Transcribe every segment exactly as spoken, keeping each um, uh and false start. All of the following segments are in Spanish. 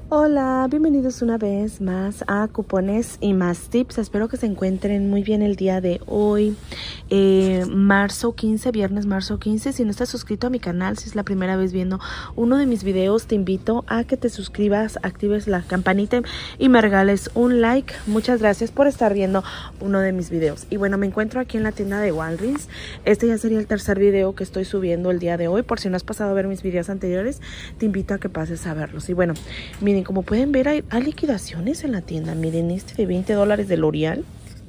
Hola, bienvenidos una vez más a Cupones y Más Tips. Espero que se encuentren muy bien el día de hoy, eh, marzo quince, viernes marzo quince. Si no estás suscrito a mi canal, si es la primera vez viendo uno de mis videos, te invito a que te suscribas, actives la campanita y me regales un like. Muchas gracias por estar viendo uno de mis videos. Y bueno, me encuentro aquí en la tienda de Walgreens. Este ya sería el tercer video que estoy subiendo el día de hoy. Por si no has pasado a ver mis videos anteriores, te invito a que pases a verlos. Y bueno, miren, como pueden ver, hay, hay liquidaciones en la tienda. Miren, este de veinte dólares de L'Oreal.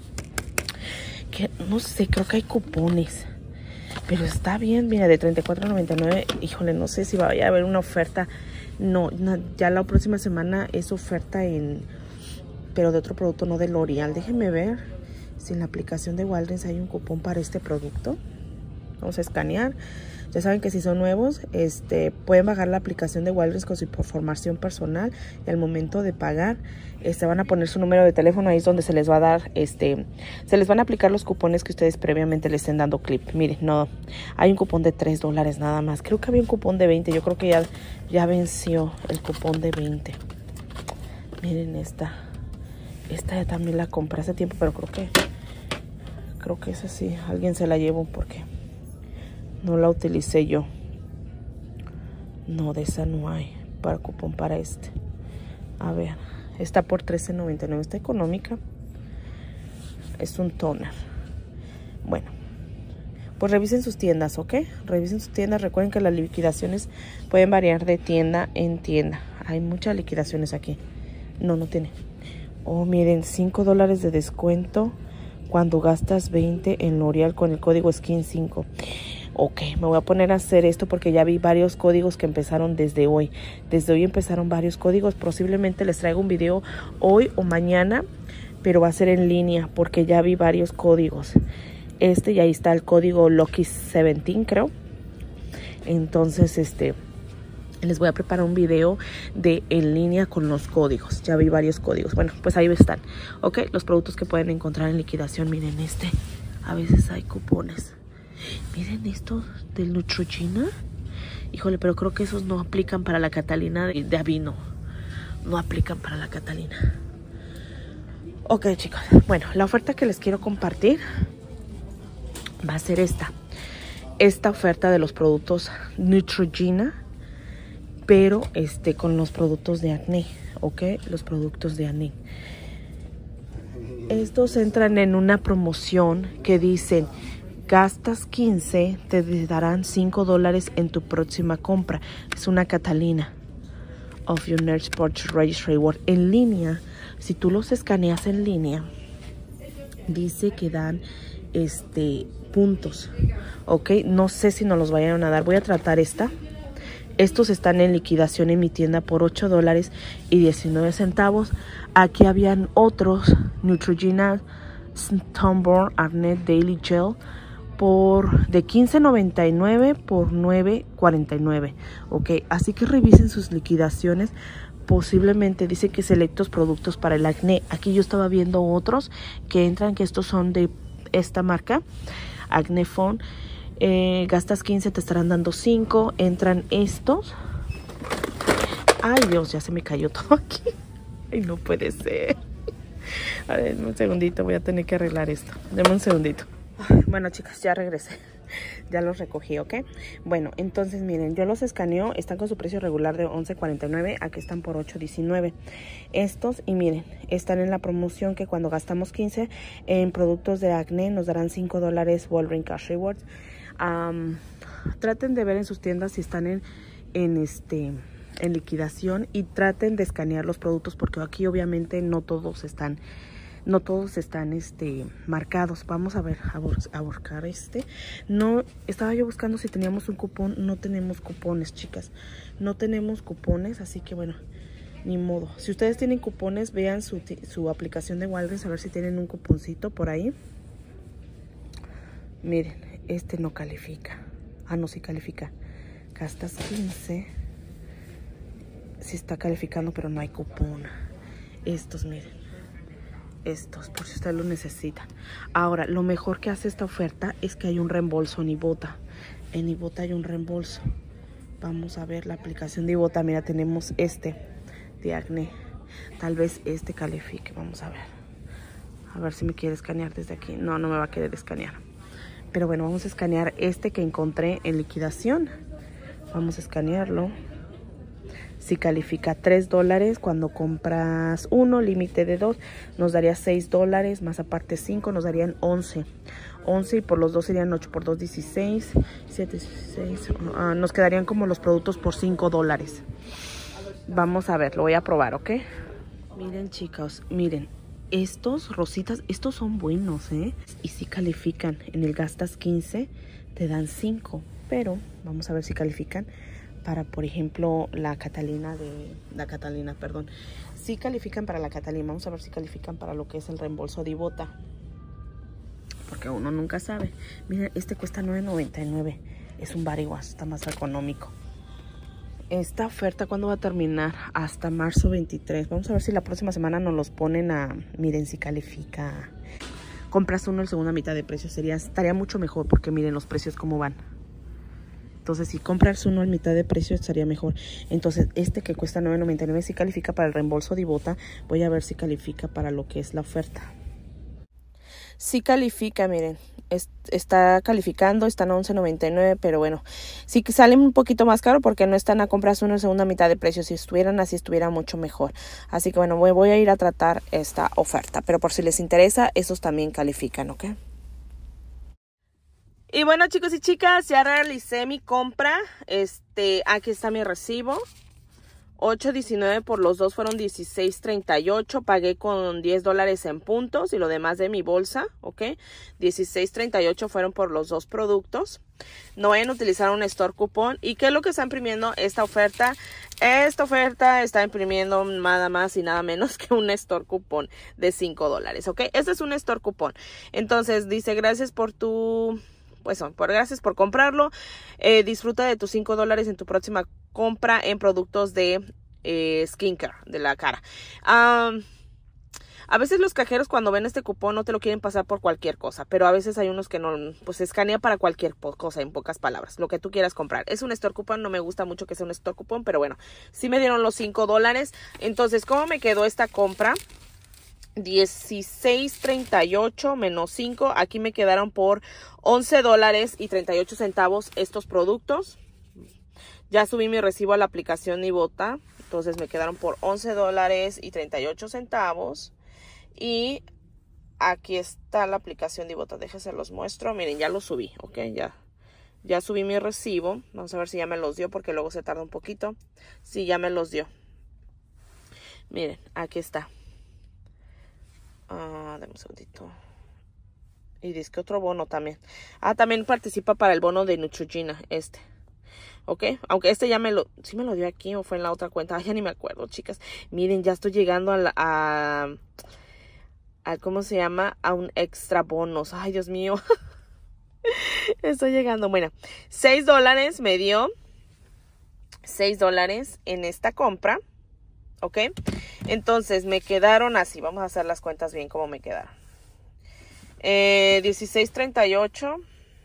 Que no sé, creo que hay cupones. Pero está bien, mira, de treinta y cuatro noventa y nueve. Híjole, no sé si vaya a haber una oferta. No, no, ya la próxima semana es oferta en... Pero de otro producto, no de L'Oreal. Déjenme ver si en la aplicación de Walgreens hay un cupón para este producto. Vamos a escanear. Ya saben que si son nuevos, este, pueden bajar la aplicación de Walgreens con su información personal y al momento de pagar, este, van a poner su número de teléfono. Ahí es donde se les va a dar, este, se les van a aplicar los cupones que ustedes previamente les estén dando clip. Miren, no, hay un cupón de tres dólares nada más. Creo que había un cupón de veinte. Yo creo que ya, ya venció el cupón de veinte. Miren esta. Esta ya también la compré hace tiempo, pero creo que, creo que esa sí, alguien se la llevó porque... no la utilicé yo. No, de esa no hay para cupón para este. A ver, está por trece noventa y nueve. Está económica. Es un toner. Bueno, pues revisen sus tiendas, ¿ok? Revisen sus tiendas. Recuerden que las liquidaciones pueden variar de tienda en tienda. Hay muchas liquidaciones aquí. No, no tiene. Oh, miren, cinco dólares de descuento cuando gastas veinte en L'Oreal con el código Skin cinco. Ok, me voy a poner a hacer esto porque ya vi varios códigos que empezaron desde hoy. Desde hoy empezaron varios códigos. Posiblemente les traiga un video hoy o mañana, pero va a ser en línea porque ya vi varios códigos. Este y ahí está el código Lucky diecisiete, creo. Entonces, este, les voy a preparar un video de en línea con los códigos. Ya vi varios códigos. Bueno, pues ahí están. Ok, los productos que pueden encontrar en liquidación. Miren este. A veces hay cupones. Miren esto del Neutrogena. Híjole, pero creo que esos no aplican para la Catalina de, de Avino. No aplican para la Catalina. Ok, chicos. Bueno, la oferta que les quiero compartir va a ser esta. Esta oferta de los productos Neutrogena, pero este con los productos de acné. Ok, los productos de acné. Estos entran en una promoción que dicen... gastas quince, te darán cinco dólares en tu próxima compra. Es una Catalina of your Nerd Sports Registry Reward. En línea, si tú los escaneas en línea, dice que dan este puntos. Ok, no sé si nos los vayan a dar. Voy a tratar esta. Estos están en liquidación en mi tienda por ocho dólares y diecinueve centavos. Aquí habían otros Neutrogena Stoneborough Acne Daily Gel por de quince noventa y nueve por nueve cuarenta y nueve. Ok, así que revisen sus liquidaciones. Posiblemente dice que selectos productos para el acné. Aquí yo estaba viendo otros que entran, que estos son de esta marca Acne Phone. Eh, gastas quince, te estarán dando cinco. Entran estos. Ay Dios, ya se me cayó todo aquí. Ay, no puede ser. A ver, un segundito, voy a tener que arreglar esto. Deme un segundito. Bueno, chicas, ya regresé. Ya los recogí, ¿ok? Bueno, entonces miren, yo los escaneo. Están con su precio regular de once cuarenta y nueve. Aquí están por ocho diecinueve. Estos, y miren, están en la promoción que cuando gastamos quince en productos de acné nos darán cinco dólares Walgreens Cash Rewards. Um, traten de ver en sus tiendas si están en, en este... en liquidación y traten de escanear los productos porque aquí obviamente no todos están no todos están este marcados. Vamos a ver, a, a buscar este. No, estaba yo buscando si teníamos un cupón. No tenemos cupones, chicas. No tenemos cupones, así que bueno, ni modo. Si ustedes tienen cupones, vean su, su aplicación de Walgreens a ver si tienen un cuponcito por ahí. Miren, este no califica. Ah, no, sí califica. Gastas quince. Sí está calificando, pero no hay cupón. Estos, miren. Estos, por si usted lo necesita. Ahora, lo mejor que hace esta oferta es que hay un reembolso en Ibotta. En Ibotta hay un reembolso. Vamos a ver la aplicación de Ibotta. Mira, tenemos este. de acné. Tal vez este califique, vamos a ver. A ver si me quiere escanear desde aquí. No, no me va a querer escanear. Pero bueno, vamos a escanear este que encontré en liquidación. Vamos a escanearlo. Si califica tres dólares, cuando compras uno, límite de dos, nos daría seis dólares, más aparte cinco, nos darían once. once y por los dos serían ocho por dos, dieciséis. siete, dieciséis. Uh, nos quedarían como los productos por cinco dólares. Vamos a ver, lo voy a probar, ¿ok? Miren, chicos, miren. Estos rositas, estos son buenos, ¿eh? Y si califican. En el gastas quince, te dan cinco. Pero vamos a ver si califican para, por ejemplo, la Catalina de... La Catalina, perdón. Si califican para la Catalina. Vamos a ver si califican para lo que es el reembolso de Ibota. Porque uno nunca sabe. Miren, este cuesta nueve noventa y nueve. Es un body wash, está más económico. Esta oferta, ¿cuándo va a terminar? Hasta marzo veintitrés. Vamos a ver si la próxima semana nos los ponen a... Miren, si califica. Compras uno, el segundo a mitad de precio. Sería, estaría mucho mejor porque miren los precios cómo van. Entonces, si compras uno a mitad de precio, estaría mejor. Entonces, este que cuesta nueve noventa y nueve, si califica para el reembolso de Ibota. Voy a ver si califica para lo que es la oferta. Sí califica, miren. Es, está calificando, están a once noventa y nueve, pero bueno, sí que salen un poquito más caro porque no están a compras uno en segunda mitad de precio. Si estuvieran así, estuviera mucho mejor. Así que bueno, voy, voy a ir a tratar esta oferta, pero por si les interesa, esos también califican, ¿ok? Y bueno, chicos y chicas, ya realicé mi compra. Este, aquí está mi recibo. ocho diecinueve por los dos fueron dieciséis treinta y ocho. Pagué con diez dólares en puntos y lo demás de mi bolsa, ¿ok? dieciséis treinta y ocho fueron por los dos productos. No vayan a utilizar un store coupon. ¿Y qué es lo que está imprimiendo esta oferta? Esta oferta está imprimiendo nada más y nada menos que un store coupon de cinco dólares, ¿ok? Este es un store coupon. Entonces dice, gracias por tu... Pues por gracias por comprarlo. Eh, disfruta de tus cinco dólares en tu próxima compra en productos de eh, skincare, de la cara. Um, a veces los cajeros cuando ven este cupón no te lo quieren pasar por cualquier cosa, pero a veces hay unos que no, pues escanea para cualquier cosa, en pocas palabras, lo que tú quieras comprar. Es un store coupon, no me gusta mucho que sea un store coupon, pero bueno, sí me dieron los cinco dólares. Entonces, ¿cómo me quedó esta compra? dieciséis treinta y ocho menos cinco, aquí me quedaron por once dólares y treinta y ocho centavos estos productos. Ya subí mi recibo a la aplicación Ibota, entonces me quedaron por once dólares y treinta y ocho centavos. Y aquí está la aplicación de Ibota, déjense los muestro. Miren, ya lo subí, ok, ya. Ya subí mi recibo, vamos a ver si ya me los dio porque luego se tarda un poquito. Sí, ya me los dio. Miren, aquí está. Ah, dame un segundito. Y dice que otro bono también. Ah, también participa para el bono de Neutrogena, este. Ok, aunque este ya me lo... ¿Sí me lo dio aquí o fue en la otra cuenta? Ay, ya ni me acuerdo, chicas. Miren, ya estoy llegando a la... A, a, ¿cómo se llama? A un extra bonos. Ay, Dios mío. Estoy llegando. Bueno, seis dólares me dio. seis dólares en esta compra. Ok, entonces me quedaron así, vamos a hacer las cuentas bien como me quedaron. Eh, dieciséis treinta y ocho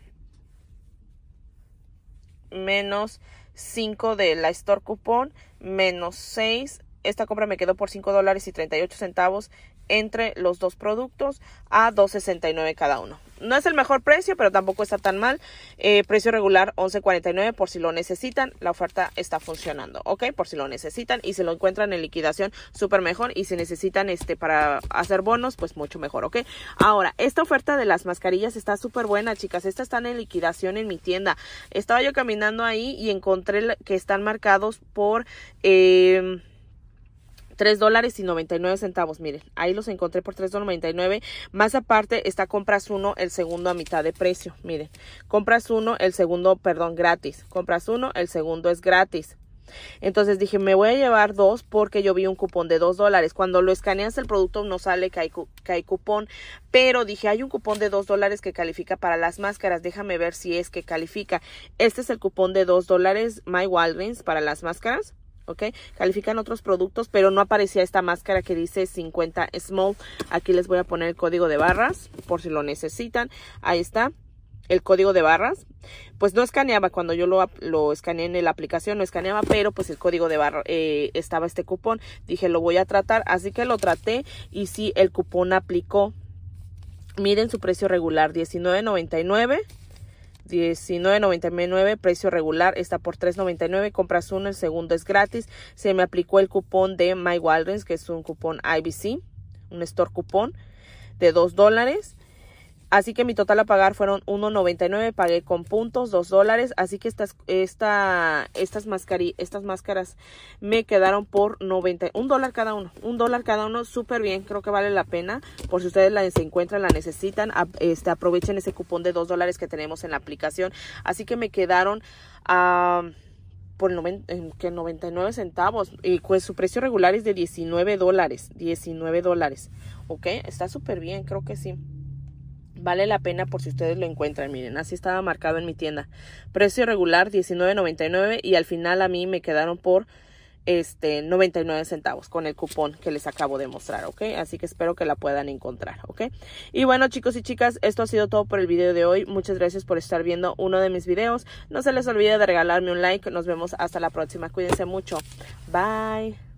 menos cinco de la store coupon menos seis. Esta compra me quedó por cinco dólares y treinta y ocho centavos entre los dos productos a dos sesenta y nueve cada uno. No es el mejor precio, pero tampoco está tan mal. Eh, precio regular once cuarenta y nueve por si lo necesitan. La oferta está funcionando, ¿ok? Por si lo necesitan y se lo encuentran en liquidación, súper mejor. Y si necesitan este para hacer bonos, pues mucho mejor, ¿ok? Ahora, esta oferta de las mascarillas está súper buena, chicas. Estas están en liquidación en mi tienda. Estaba yo caminando ahí y encontré que están marcados por... Eh, tres dólares y noventa y nueve centavos, miren, ahí los encontré por tres dólares noventa y nueve, más aparte está compras uno, el segundo a mitad de precio, miren, compras uno, el segundo, perdón, gratis, compras uno, el segundo es gratis. Entonces dije, me voy a llevar dos porque yo vi un cupón de dos dólares. Cuando lo escaneas el producto no sale que hay, que hay cupón, pero dije, hay un cupón de dos dólares que califica para las máscaras, déjame ver si es que califica. Este es el cupón de dos dólares, My Walgreens, para las máscaras. Ok, califican otros productos, pero no aparecía esta máscara que dice cincuenta small. Aquí les voy a poner el código de barras por si lo necesitan. Ahí está. el código de barras. Pues no escaneaba, cuando yo lo, lo escaneé en la aplicación, no escaneaba, pero pues el código de barra, eh, estaba este cupón. Dije, lo voy a tratar, así que lo traté y sí, el cupón aplicó. Miren su precio regular, diecinueve noventa y nueve. diecinueve noventa y nueve, precio regular, está por tres noventa y nueve, compras uno, el segundo es gratis. Se me aplicó el cupón de My Walgreens, que es un cupón I B C, un store cupón de dos dólares. Así que mi total a pagar fueron uno noventa y nueve, pagué con puntos, dos dólares. Así que estas, esta, estas, mascari, estas máscaras me quedaron por noventa, un dólar cada uno. Un dólar cada uno, súper bien, creo que vale la pena. Por si ustedes la se encuentran, la necesitan, este, aprovechen ese cupón de dos dólares que tenemos en la aplicación. Así que me quedaron a... Uh, por noventa, que noventa y nueve centavos, y pues su precio regular es de diecinueve dólares, diecinueve dólares, ok, está súper bien, creo que sí. Vale la pena por si ustedes lo encuentran. Miren, así estaba marcado en mi tienda. Precio regular diecinueve noventa y nueve y al final a mí me quedaron por este noventa y nueve centavos con el cupón que les acabo de mostrar, ¿ok? Así que espero que la puedan encontrar, ¿ok? Y bueno, chicos y chicas, esto ha sido todo por el video de hoy. Muchas gracias por estar viendo uno de mis videos. No se les olvide de regalarme un like. Nos vemos hasta la próxima. Cuídense mucho. Bye.